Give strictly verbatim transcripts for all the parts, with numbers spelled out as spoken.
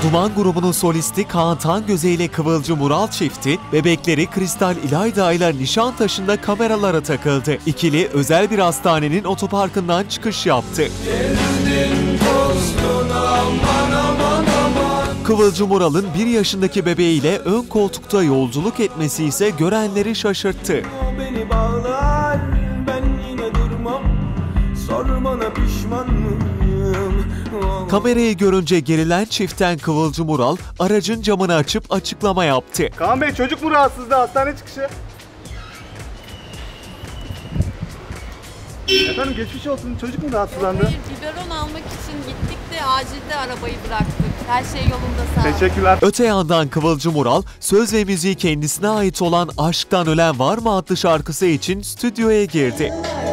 Duman grubunun solisti Kaan Tangöze ile Kıvılcım Ural çifti, bebekleri Kristal İlayda ile Nişantaşı'nda kameralara takıldı. İkili özel bir hastanenin otoparkından çıkış yaptı. Kıvılcım Ural'ın bir yaşındaki bebeğiyle ön koltukta yolculuk etmesi ise görenleri şaşırttı. Beni bağlar, ben yine durmam. Sor bana pişman mıyım? Kamerayı görünce gerilen çiftten Kıvılcım Ural aracın camını açıp açıklama yaptı. Kaan Bey, çocuk mu rahatsızdı? Hastane çıkışı. Efendim geçmiş olsun. Çocuk mu rahatsızlandı? Hayır, biberon almak için gittik de acilde arabayı bıraktık. Her şey yolunda, sağ olun. Teşekkürler. Öte yandan Kıvılcım Ural, söz ve müziği kendisine ait olan Aşktan Ölen Var mı adlı şarkısı için stüdyoya girdi.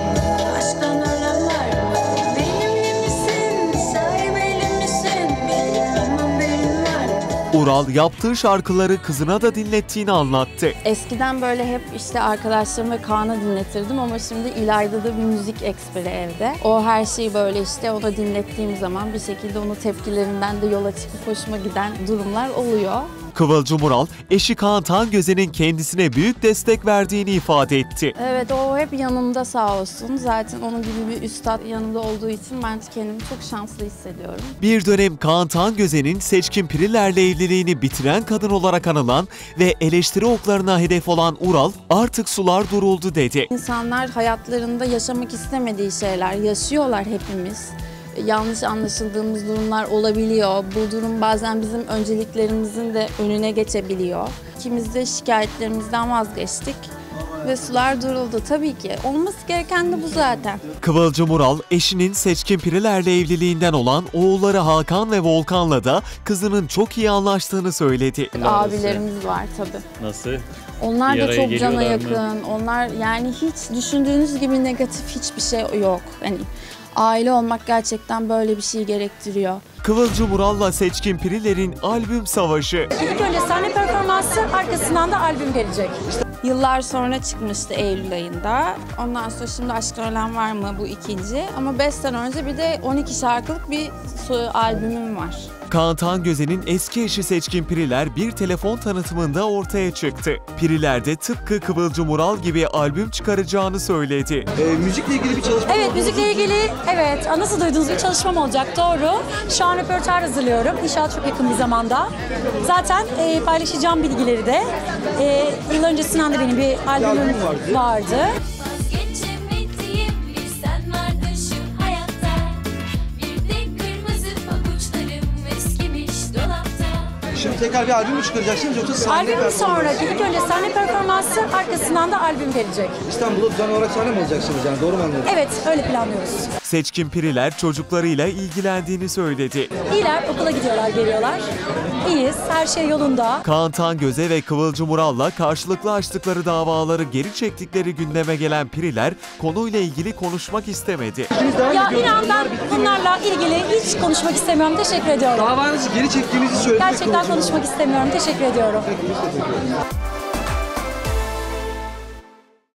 Ural yaptığı şarkıları kızına da dinlettiğini anlattı. Eskiden böyle hep işte arkadaşlarıma Kaan'a dinletirdim ama şimdi İlayda'da bir müzik eksperi evde. O her şeyi böyle işte ona dinlettiğim zaman bir şekilde onun tepkilerinden de yola çıkıp hoşuma giden durumlar oluyor. Kıvılcım Ural, eşi Kaan Tangöze'nin kendisine büyük destek verdiğini ifade etti. Evet, o hep yanımda sağ olsun. Zaten onun gibi bir üstad yanımda olduğu için ben kendimi çok şanslı hissediyorum. Bir dönem Kaan Tangöze'nin Seçkin Piriler'le evliliğini bitiren kadın olarak anılan ve eleştiri oklarına hedef olan Ural, artık sular duruldu dedi. İnsanlar hayatlarında yaşamak istemediği şeyler yaşıyorlar hepimiz. Yanlış anlaşıldığımız durumlar olabiliyor. Bu durum bazen bizim önceliklerimizin de önüne geçebiliyor. İkimiz de şikayetlerimizden vazgeçtik ve sular duruldu. Tabii ki olması gereken de bu zaten. Kıvılcım Ural, eşinin Seçkin Piriler'le evliliğinden olan oğulları Hakan ve Volkan'la da kızının çok iyi anlaştığını söyledi. Abilerimiz var tabii. Nasıl? Onlar da çok cana yakın. Mı? Onlar yani hiç düşündüğünüz gibi negatif hiçbir şey yok. Hani aile olmak gerçekten böyle bir şey gerektiriyor. Kıvılcım Ural'la Seçkin Piriler'in albüm savaşı. İlk önce sahne performansı, arkasından da albüm gelecek. Yıllar sonra çıkmıştı Eylül ayında. Ondan sonra şimdi Aşktan Ölen Var mı bu ikinci. Ama beş sene önce bir de on iki şarkılık bir albümüm var. Kaan Tangöze'nin eski eşi Seçkin Piriler bir telefon tanıtımında ortaya çıktı. Piriler de tıpkı Kıvılcım Ural gibi albüm çıkaracağını söyledi. E, müzikle ilgili bir çalışma Evet, müzikle ilgili evet nasıl duyduğunuz bir çalışmam olacak, doğru. Şu an röportaj hazırlıyorum. İnşallah çok yakın bir zamanda. Zaten e, paylaşacağım bilgileri de. E, yıl öncesinden de benim bir albümüm vardı. Şimdi tekrar bir albüm mü çıkaracaksınız yoksa sahne Albüm sonraki ilk önce sahne performansı, arkasından da albüm gelecek. İstanbul'da düzenli olarak sahne mi olacaksınız yani, doğru mu anlıyorum? Evet, öyle planlıyoruz. Seçkin Piriler çocuklarıyla ilgilendiğini söyledi. İyiler, okula gidiyorlar, geliyorlar. İyiyiz, her şey yolunda. Kaan Tangöze ve Kıvılcım Ural'la karşılıklı açtıkları davaları geri çektikleri gündeme gelen Piriler konuyla ilgili konuşmak istemedi. Ya inan ben bunlarla ilgili hiç konuşmak istemiyorum. Teşekkür ediyorum. Davanızı geri çektiğinizi söyledik. Gerçekten konuşmak istemiyorum. Teşekkür ediyorum. Peki, biz teşekkür ederiz.